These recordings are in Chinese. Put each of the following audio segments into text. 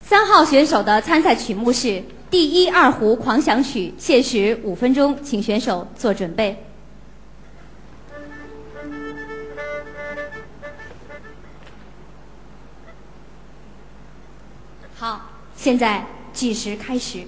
3号选手的参赛曲目是第一二胡狂想曲，限时5分钟，请选手做准备。好，现在计时开始。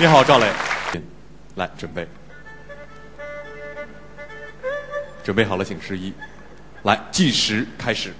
你好，赵磊。来，准备。准备好了，请示意。来，计时开始。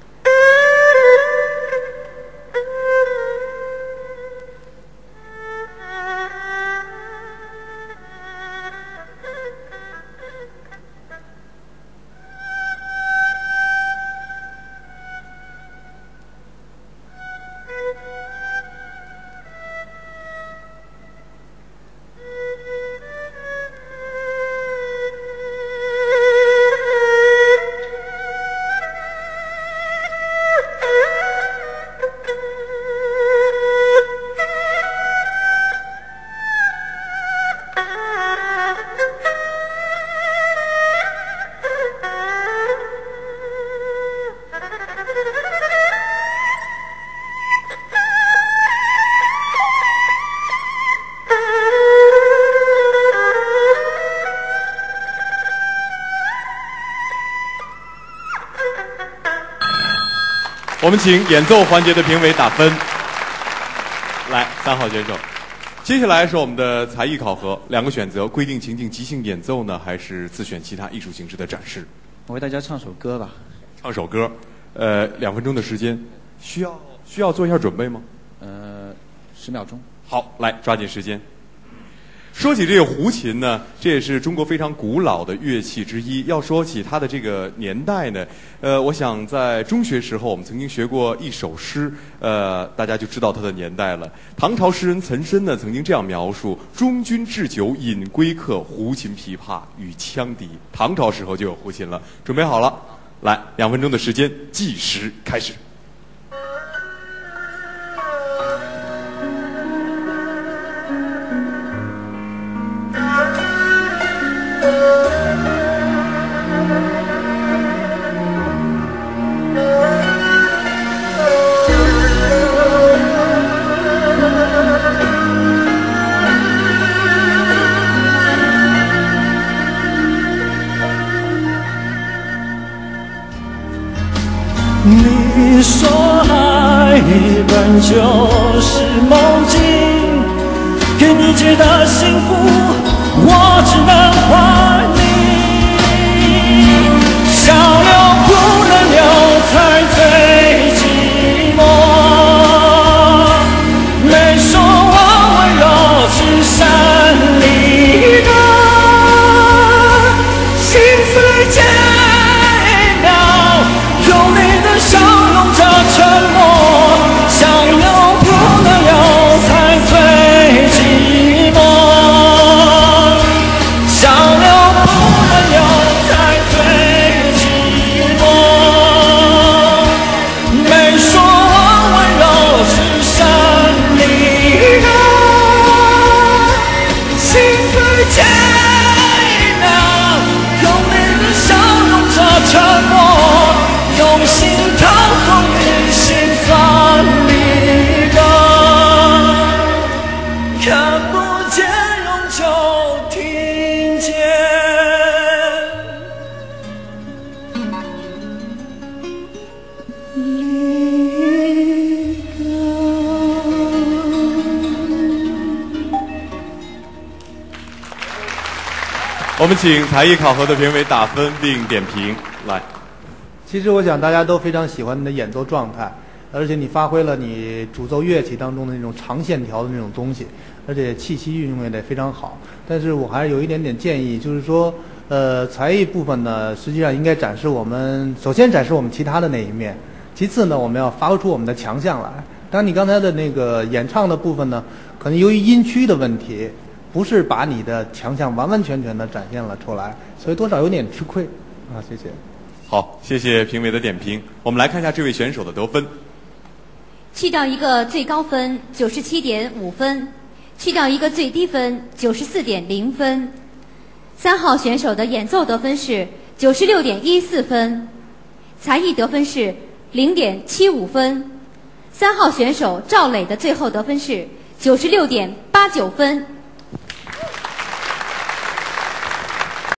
我们请演奏环节的评委打分。来，3号选手，接下来是我们的才艺考核，2个选择：规定情境即兴演奏呢，还是自选其他艺术形式的展示？ 我为大家唱首歌吧。 唱首歌，2分钟的时间，需要做一下准备吗 ？10秒钟。 好，来抓紧时间。说起这个胡琴呢，这也是中国非常古老的乐器之一。要说起它的这个年代呢，我想在中学时候我们曾经学过一首诗，大家就知道它的年代了。唐朝诗人岑参呢曾经这样描述：中军置酒饮归客，胡琴琵琶与羌笛。唐朝时候就有胡琴了。准备好了，来，2分钟的时间，计时开始。 你说爱本就是梦境，给你觉得幸福，我只能还你。小流不能留，才最寂寞。没说我温柔，只剩离歌。心碎间用你的笑容着沉默，想留不能留，才最寂寞。想留不能留，才最寂寞。没说我温柔，只剩离歌。心碎间用你的笑容着沉默。用心掏空你心酸离歌，看不见永久听见。离歌。 我们请才艺考核的评委打分并点评。来。 其实我想大家都非常喜欢你的演奏状态，而且你发挥了你主奏乐器当中的那种长线条的那种东西，而且气息运用的非常好。但是我还是有一点点建议，就是说，才艺部分呢，实际上应该展示首先展示我们其他的那一面，其次呢，我们要发挥出我们的强项来。当然，你刚才的那个演唱的部分呢，可能由于音区的问题，不是把你的强项完完全全的展现了出来，所以多少有点吃亏啊。谢谢。 好，谢谢评委的点评。我们来看一下这位选手的得分。 去掉一个最高分97.5分，去掉一个最低分94.0分。3号选手的演奏得分是96.14分，才艺得分是0.75分。3号选手赵磊的最后得分是96.89分。